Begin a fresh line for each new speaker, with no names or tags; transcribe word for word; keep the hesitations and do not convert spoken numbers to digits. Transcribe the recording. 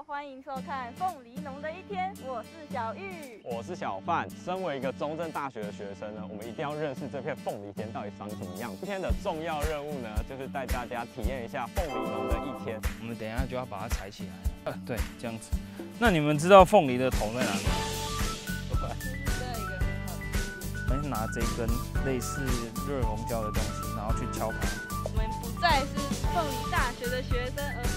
好，欢迎收看《凤梨农的一天》，我是小玉，
我是小范。身为一个中正大学的学生呢，我们一定要认识这片凤梨田到底长什么样。今天的重要任务呢，就是带大家体验一下凤梨农的一天。
我们等一下就要把它采起来，呃，对，这样子。那你们知道凤梨的头在哪里？我们拿这根类似热熔胶的东西，然后去敲它。
我们不再是凤梨大学的学生，而